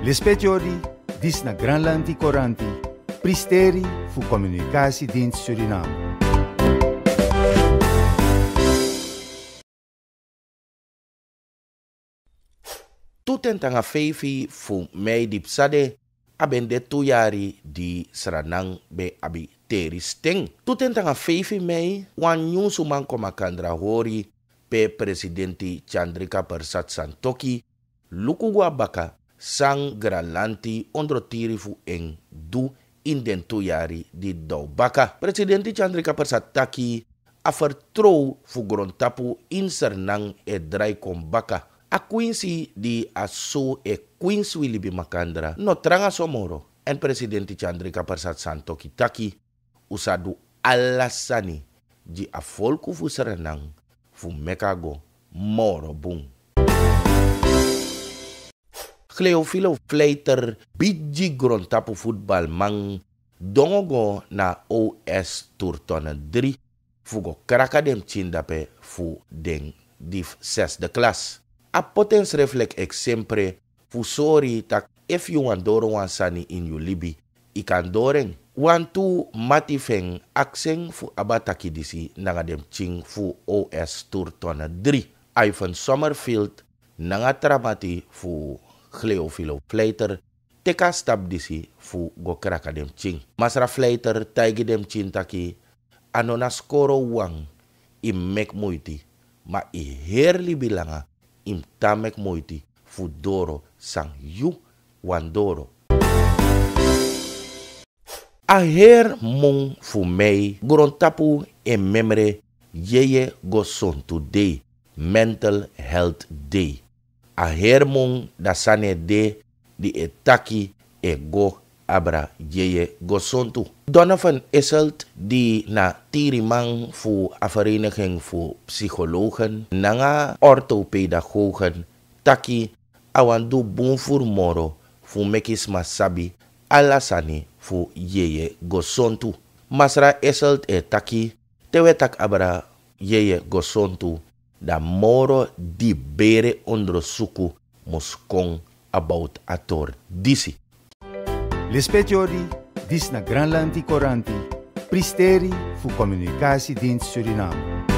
L'espetiori dis na Granlandi Coranti, pristeri fu Communicatiedienst Suriname. Tuten tanga feifi fu mei dipsade abende tuyari di Sranang be abi teristeng. Tuten tanga feifi mei wan nyusuman komakandra hori pe presidenti Chandrika Persat Santokhi lukugwa baka sang Granlandi ondrotiri fu eng du in den tuyari di Daubaka. Presidenti Chandrika Persat Taki a vertrouw fu grontapu in Sranang e drai kombaka. A Quincy di aso e Queens Willibi Makandra no tranga somoro en presidenti Chandrika Persat Santokhi Taki usadu alasani di a folku fu Sranang fu mekago moro bung. Cleofilo Fleiter bidji grontapu voetbal mang dongogo na OS Turtona 3 fugo krakadem chindape fu den dif 6e klas. A potens reflect sempre fu sori tak if you want doro wan sani in you libi ikan doren wan tu matifeng akseng fu abataki disi nanga dem ching fu OS Turtona 3 Ivan Sommerfield nanga tramati fu Cleofilo Fleiter teka stab disi fu go kraka dem ching Masra Fleiter taigi dem chin taki anona skoro wang im mek moiti ma I herli bilanga im tamek moiti fu doro sang yu wandoro. A her mong fu mei grontapu e memre yeye gosontu day, mental health day. A her mong da sane de di etaki e go abra yeye gosontu. Donovan Esselt di na tirimang fu a vereniging fu psychologen nanga orthopedagogen taki awandu bun fur moro fu mekis masabi alasani fu yeye gosontu. Masra Esselt e taki tewe tak abra yeye gosontu da moro di bere ondersuku moskong about ator disi. L'espetiori dis na Granlandi Coranti, pristeri fu Communicatiedienst Suriname.